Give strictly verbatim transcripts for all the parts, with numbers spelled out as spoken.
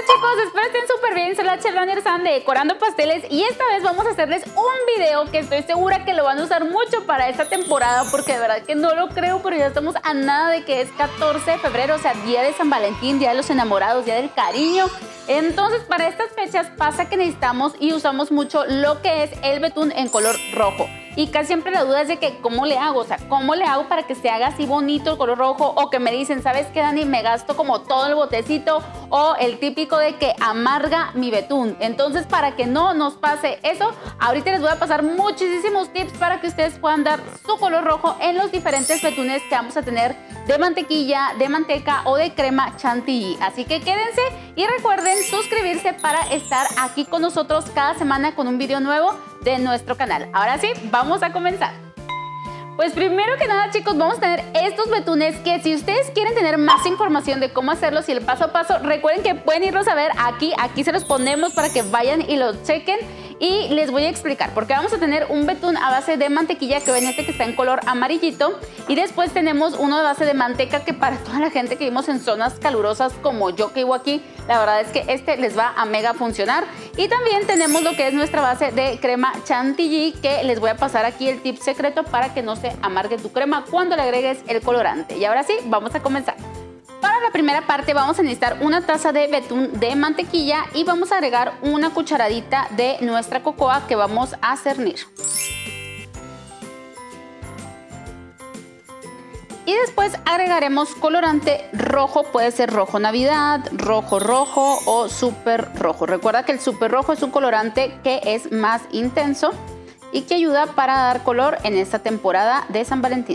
chicos, espero estén súper bien. Soy la Chef Daniel San de Decorando Pasteles y esta vez vamos a hacerles un video que estoy segura que lo van a usar mucho para esta temporada, porque de verdad que no lo creo, pero ya estamos a nada de que es catorce de febrero, o sea, día de San Valentín, día de los enamorados, día del cariño. Entonces, para estas fechas pasa que necesitamos y usamos mucho lo que es el betún en color rojo. Y casi siempre la duda es de que cómo le hago, o sea, cómo le hago para que se haga así bonito el color rojo, o que me dicen, ¿sabes qué, Dani? Me gasto como todo el botecito, o el típico de que amarga mi betún. Entonces, para que no nos pase eso, ahorita les voy a pasar muchísimos tips para que ustedes puedan dar su color rojo en los diferentes betunes que vamos a tener de mantequilla, de manteca o de crema chantilly. Así que quédense y recuerden suscribirse para estar aquí con nosotros cada semana con un video nuevo de nuestro canal. Ahora sí, vamos a comenzar. Pues primero que nada, chicos, vamos a tener estos betunes que si ustedes quieren tener más información de cómo hacerlos y el paso a paso, recuerden que pueden irlos a ver aquí, aquí se los ponemos para que vayan y los chequen. Y les voy a explicar, porque vamos a tener un betún a base de mantequilla, que ven este que está en color amarillito, y después tenemos uno de base de manteca, que para toda la gente que vivimos en zonas calurosas como yo que vivo aquí, la verdad es que este les va a mega funcionar. Y también tenemos lo que es nuestra base de crema chantilly, que les voy a pasar aquí el tip secreto para que no se amargue tu crema cuando le agregues el colorante. Y ahora sí, vamos a comenzar. Para la primera parte vamos a necesitar una taza de betún de mantequilla y vamos a agregar una cucharadita de nuestra cocoa que vamos a cernir. Y después agregaremos colorante rojo, puede ser rojo navidad, rojo rojo o súper rojo. Recuerda que el súper rojo es un colorante que es más intenso y que ayuda para dar color en esta temporada de San Valentín.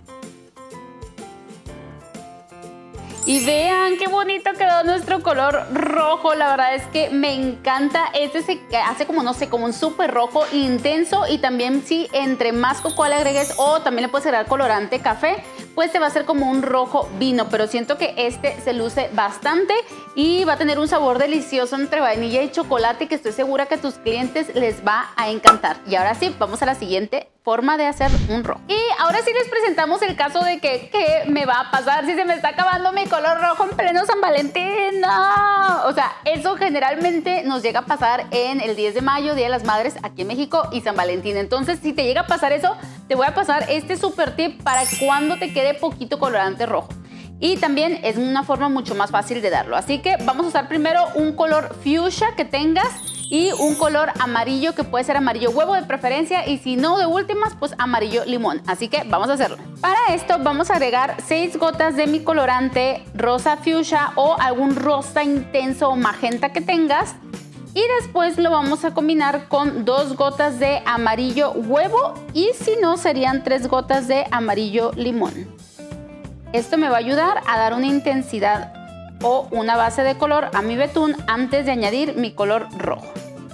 Y vean qué bonito quedó nuestro color rojo, la verdad es que me encanta. Este se hace como, no sé, como un súper rojo intenso, y también si entre más cocoa le agregues o también le puedes agregar colorante café, pues se va a hacer como un rojo vino, pero siento que este se luce bastante y va a tener un sabor delicioso entre vainilla y chocolate que estoy segura que a tus clientes les va a encantar. Y ahora sí, vamos a la siguiente forma de hacer un rojo. Y ahora sí les presentamos el caso de que ¿qué me va a pasar si se me está acabando mi color rojo en pleno San Valentín? ¡No! O sea, eso generalmente nos llega a pasar en el diez de mayo, Día de las Madres aquí en México, y San Valentín. Entonces, si te llega a pasar eso, te voy a pasar este super tip para cuando te quede poquito colorante rojo. Y también es una forma mucho más fácil de darlo. Así que vamos a usar primero un color fuchsia que tengas y un color amarillo, que puede ser amarillo huevo de preferencia, y si no, de últimas, pues amarillo limón. Así que vamos a hacerlo. Para esto vamos a agregar seis gotas de mi colorante rosa fuchsia o algún rosa intenso o magenta que tengas. Y después lo vamos a combinar con dos gotas de amarillo huevo, y si no, serían tres gotas de amarillo limón. Esto me va a ayudar a dar una intensidad o una base de color a mi betún antes de añadir mi color rojo.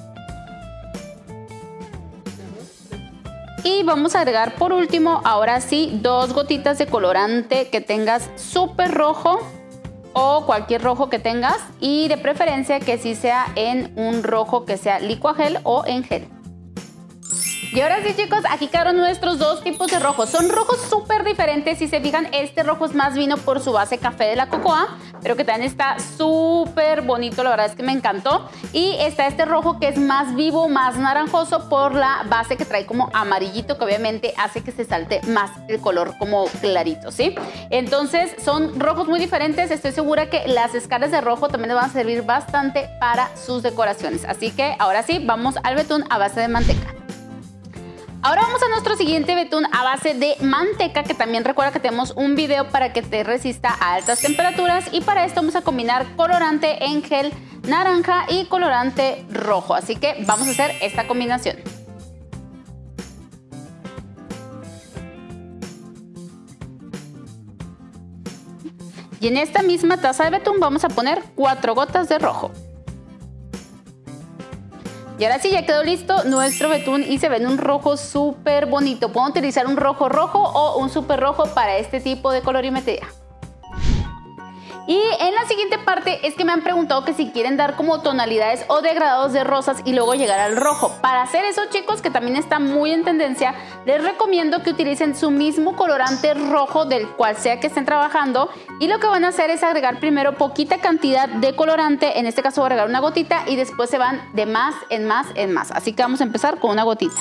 Y vamos a agregar por último, ahora sí, dos gotitas de colorante que tengas súper rojo o cualquier rojo que tengas, y de preferencia que sí sea en un rojo que sea licuagel o en gel. Y ahora sí, chicos, aquí quedaron nuestros dos tipos de rojos. Son rojos súper diferentes. Si se fijan, este rojo es más vino por su base café de la cocoa, pero que también está súper bonito, la verdad es que me encantó. Y está este rojo que es más vivo, más naranjoso por la base que trae como amarillito, que obviamente hace que se salte más el color como clarito, ¿sí? Entonces son rojos muy diferentes. Estoy segura que las escalas de rojo también les van a servir bastante para sus decoraciones. Así que ahora sí, vamos al betún a base de manteca. Ahora vamos a nuestro siguiente betún a base de manteca, que también recuerda que tenemos un video para que te resista a altas temperaturas, y para esto vamos a combinar colorante en gel naranja y colorante rojo. Así que vamos a hacer esta combinación. Y en esta misma taza de betún vamos a poner cuatro gotas de rojo. Y ahora sí, ya quedó listo nuestro betún y se ve en un rojo súper bonito. Pueden utilizar un rojo rojo o un súper rojo para este tipo de colorimetría. Y en la siguiente parte es que me han preguntado que si quieren dar como tonalidades o degradados de rosas y luego llegar al rojo. Para hacer eso, chicos, que también está muy en tendencia, les recomiendo que utilicen su mismo colorante rojo del cual sea que estén trabajando, y lo que van a hacer es agregar primero poquita cantidad de colorante, en este caso voy a agregar una gotita y después se van de más en más en más. Así que vamos a empezar con una gotita.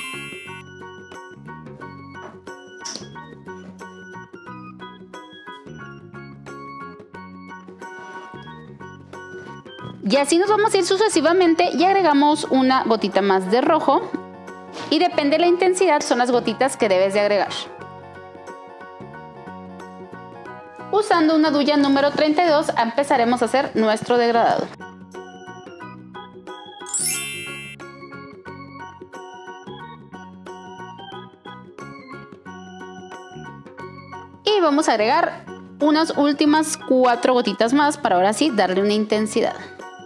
Y así nos vamos a ir sucesivamente y agregamos una gotita más de rojo. Y depende de la intensidad, son las gotitas que debes de agregar. Usando una duya número treinta y dos empezaremos a hacer nuestro degradado. Y vamos a agregar unas últimas cuatro gotitas más para ahora sí darle una intensidad.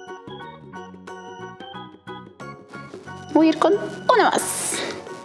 Voy a ir con una más.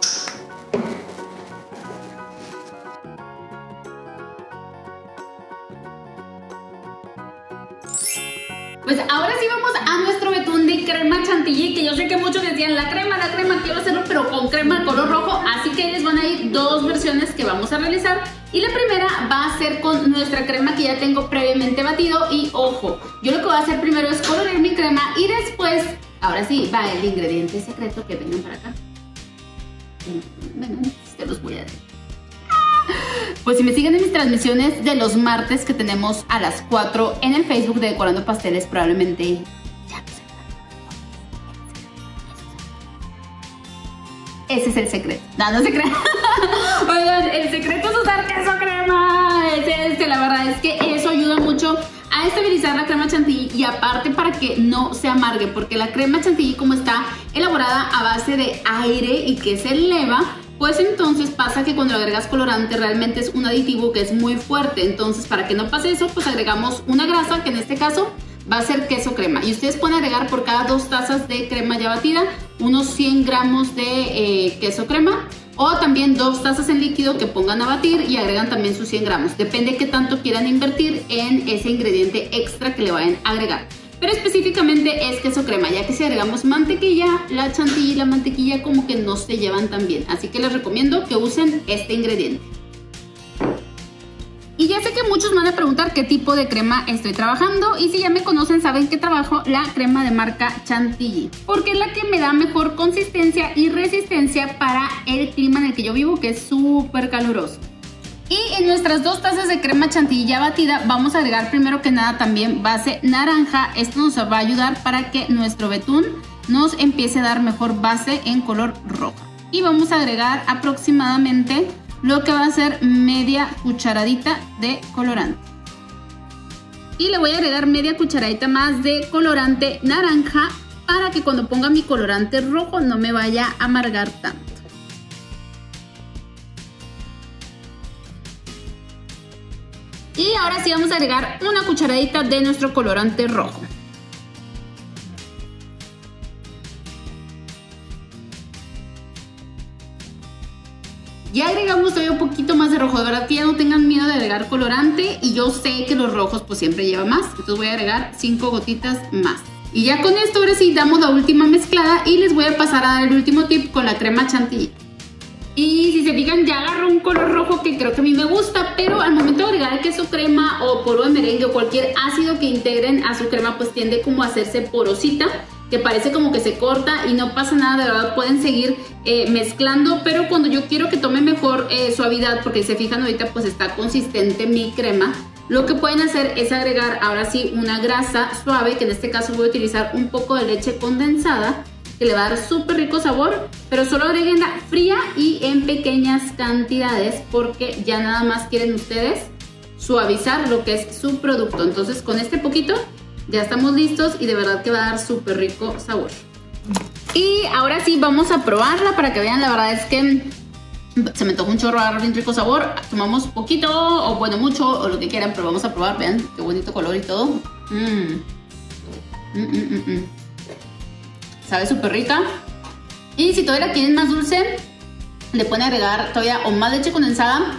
Pues ahora sí vamos a nuestro betún de crema chantilly, que yo sé que muchos decían la crema, la crema, quiero hacerlo pero con crema de color rojo, así que les van a ir dos versiones que vamos a realizar. Y la primera va a ser con nuestra crema que ya tengo previamente batido. Y ojo, yo lo que voy a hacer primero es colorear mi crema y después, ahora sí, va el ingrediente secreto, que vengan para acá. Vengan, te los voy a decir. Pues si me siguen en mis transmisiones de los martes que tenemos a las cuatro en el Facebook de Decorando Pasteles, probablemente ya no sé. Ese es el secreto. No, no se crean. Oigan, el secreto es usar queso crema. Ese, este, la verdad es que eso ayuda mucho a estabilizar la crema chantilly y aparte para que no se amargue, porque la crema chantilly, como está elaborada a base de aire y que se eleva, pues entonces pasa que cuando le agregas colorante realmente es un aditivo que es muy fuerte. Entonces, para que no pase eso, pues agregamos una grasa, que en este caso va a ser queso crema. Y ustedes pueden agregar por cada dos tazas de crema ya batida unos cien gramos de eh, queso crema, o también dos tazas en líquido que pongan a batir y agregan también sus cien gramos. Depende qué tanto quieran invertir en ese ingrediente extra que le vayan a agregar. Pero específicamente es queso crema, ya que si agregamos mantequilla, la chantilly y la mantequilla como que no se llevan tan bien. Así que les recomiendo que usen este ingrediente. Y ya sé que muchos me van a preguntar qué tipo de crema estoy trabajando, y si ya me conocen saben que trabajo la crema de marca Chantilly, porque es la que me da mejor consistencia y resistencia para el clima en el que yo vivo, que es súper caluroso. Y en nuestras dos tazas de crema chantilly ya batida vamos a agregar primero que nada también base naranja. Esto nos va a ayudar para que nuestro betún nos empiece a dar mejor base en color rojo. Y vamos a agregar aproximadamente lo que va a ser media cucharadita de colorante. Y le voy a agregar media cucharadita más de colorante naranja para que cuando ponga mi colorante rojo no me vaya a amargar tanto. Y ahora sí vamos a agregar una cucharadita de nuestro colorante rojo. Ya agregamos todavía un poquito más de rojo, de verdad que ya no tengan miedo de agregar colorante, y yo sé que los rojos pues siempre llevan más, entonces voy a agregar cinco gotitas más. Y ya con esto ahora sí damos la última mezclada y les voy a pasar a dar el último tip con la crema chantilly. Y si se fijan, ya agarró un color rojo que creo que a mí me gusta, pero al momento de agregar queso crema o polvo de merengue o cualquier ácido que integren a su crema, pues tiende como a hacerse porosita, que parece como que se corta, y no pasa nada, de verdad pueden seguir eh, mezclando, pero cuando yo quiero que tome mejor eh, suavidad, porque si se fijan ahorita pues está consistente mi crema, lo que pueden hacer es agregar ahora sí una grasa suave, que en este caso voy a utilizar un poco de leche condensada, que le va a dar súper rico sabor, pero solo agreguenla fría y en pequeñas cantidades, porque ya nada más quieren ustedes suavizar lo que es su producto. Entonces con este poquito ya estamos listos y de verdad que va a dar súper rico sabor. Y ahora sí vamos a probarla para que vean, la verdad es que se me antoja un chorro, agarrar bien rico sabor. Tomamos poquito o bueno mucho o lo que quieran, pero vamos a probar, vean qué bonito color y todo. Mmm. Mm, mm, mm, mm. Sabe súper rica. Y si todavía la quieren más dulce, le pueden agregar todavía o más leche condensada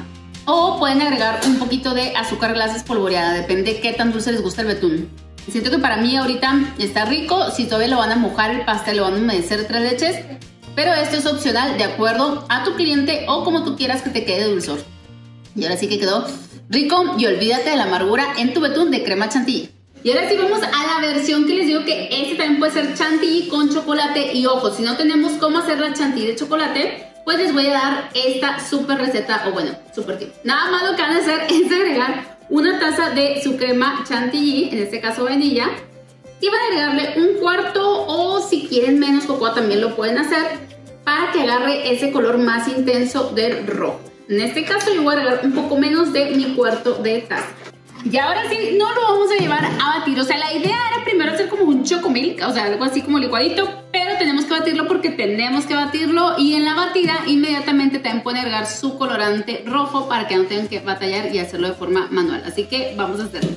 O pueden agregar un poquito de azúcar glass espolvoreada, depende de qué tan dulce les gusta el betún. Siento que para mí ahorita está rico, si todavía lo van a mojar el pastel, lo van a humedecer de tres leches, pero esto es opcional de acuerdo a tu cliente o como tú quieras que te quede dulzor. Y ahora sí que quedó rico y olvídate de la amargura en tu betún de crema chantilly. Y ahora sí vamos a la versión que les digo que este también puede ser chantilly con chocolate. Y ojo, si no tenemos cómo hacer la chantilly de chocolate, pues les voy a dar esta súper receta, o bueno, súper tip. Nada más lo que van a hacer es agregar una taza de su crema chantilly, en este caso vainilla, y van a agregarle un cuarto, o si quieren menos cocoa también lo pueden hacer, para que agarre ese color más intenso del rojo. En este caso yo voy a agregar un poco menos de mi cuarto de taza. Y ahora sí, no lo vamos a llevar a batir. O sea, la idea era primero hacer como un chocomilk, o sea, algo así como licuadito, pero tenemos que batirlo porque tenemos que batirlo. Y en la batida, inmediatamente también pueden agregar su colorante rojo para que no tengan que batallar y hacerlo de forma manual. Así que vamos a hacerlo.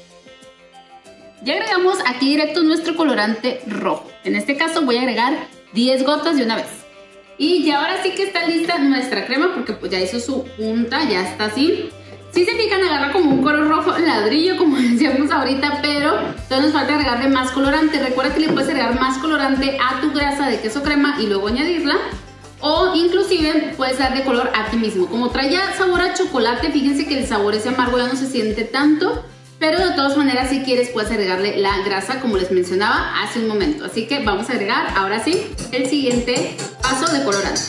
Ya agregamos aquí directo nuestro colorante rojo. En este caso voy a agregar diez gotas de una vez. Y ya ahora sí que está lista nuestra crema porque pues ya hizo su punta, ya está así. Si se fijan, agarra como un color rojo ladrillo, como decíamos ahorita, pero todavía nos falta agregarle más colorante. Recuerda que le puedes agregar más colorante a tu grasa de queso crema y luego añadirla. O inclusive puedes darle color a ti mismo. Como trae ya sabor a chocolate, fíjense que el sabor ese amargo ya no se siente tanto. Pero de todas maneras, si quieres, puedes agregarle la grasa, como les mencionaba hace un momento. Así que vamos a agregar, ahora sí, el siguiente paso de colorante.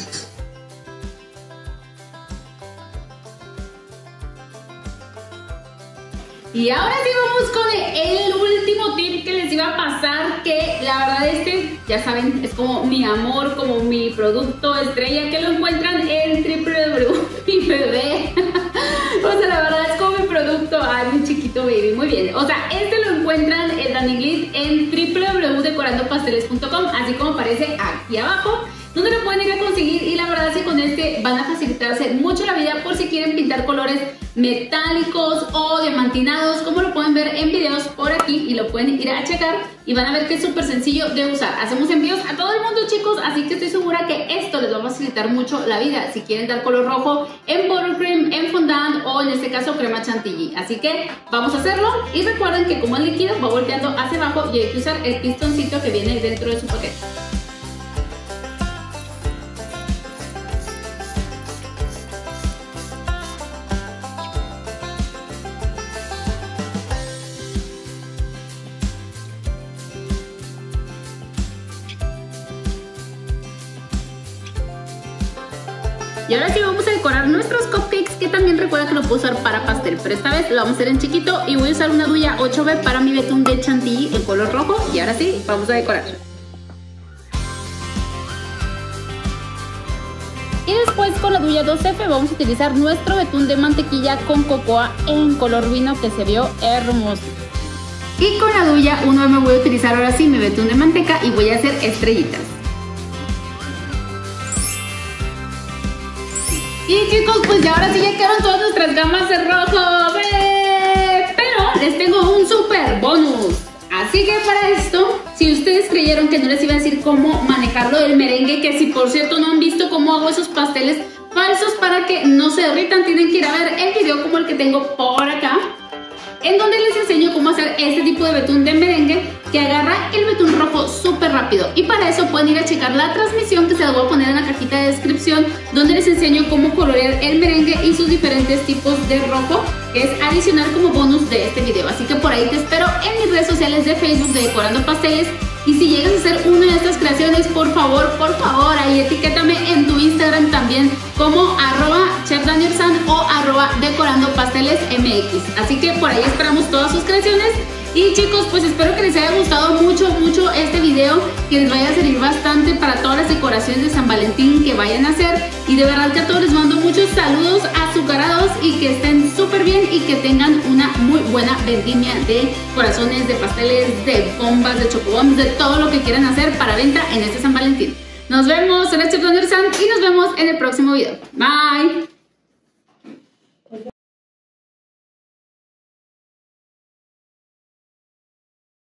Y ahora sí vamos con el último tip que les iba a pasar, que la verdad este, ya saben, es como mi amor, como mi producto estrella, que lo encuentran en www. Mi bebé. O sea, la verdad es como mi producto. Ay, mi chiquito baby, muy bien. O sea, este lo encuentran, el Danny Gliss, en www punto decorando pasteles punto com, así como aparece aquí abajo, donde lo pueden ir a conseguir. Y la verdad es que con este van a facilitarse mucho la vida por si quieren pintar colores metálicos o diamantinados, como lo pueden ver en videos por aquí, y lo pueden ir a checar y van a ver que es súper sencillo de usar. Hacemos envíos a todo el mundo, chicos, así que estoy segura que esto les va a facilitar mucho la vida si quieren dar color rojo en buttercream, en fondant o en este caso crema chantilly. Así que vamos a hacerlo y recuerden que como es líquido va volteando hacia abajo y hay que usar el pistoncito que viene dentro de su paquete. Y ahora sí vamos a decorar nuestros cupcakes, que también recuerda que lo puedo usar para pastel, pero esta vez lo vamos a hacer en chiquito y voy a usar una duya ocho B para mi betún de chantilly en color rojo. Y ahora sí, vamos a decorar. Y después con la duya dos F vamos a utilizar nuestro betún de mantequilla con cocoa en color vino, que se vio hermoso. Y con la duya uno me voy a utilizar ahora sí mi betún de manteca y voy a hacer estrellitas. Y chicos, pues ya ahora sí ya quedaron todas nuestras gamas de rojo. ¡Bé! Pero les tengo un super bonus. Así que para esto, si ustedes creyeron que no les iba a decir cómo manejarlo del merengue, que si por cierto no han visto cómo hago esos pasteles falsos para que no se derritan, tienen que ir a ver el video como el que tengo por acá, en donde les enseño cómo hacer este tipo de betún de merengue que agarra el betún rojo súper rápido. Y para eso pueden ir a checar la transmisión que se las voy a poner en la cajita de descripción, donde les enseño cómo colorear el merengue y sus diferentes tipos de rojo, que es adicional como bonus de este video. Así que por ahí te espero en mis redes sociales de Facebook de Decorando Pasteles. Y si llegas a hacer una de estas creaciones, por favor, por favor, ahí etiquétame en tu Instagram también como arroba chefdanielsan o arroba decorando pasteles mx. Así que por ahí esperamos todas sus creaciones. Y chicos, pues espero que les haya gustado mucho, mucho este video, que les vaya a servir bastante para todas las decoraciones de San Valentín que vayan a hacer. Y de verdad que a todos les mando muchos saludos azucarados y que estén súper bien y que tengan una muy buena vendimia de corazones, de pasteles, de bombas, de chocobombs, de todo lo que quieran hacer para venta en este San Valentín. Nos vemos, soy la Chef Danielsan y nos vemos en el próximo video. Bye.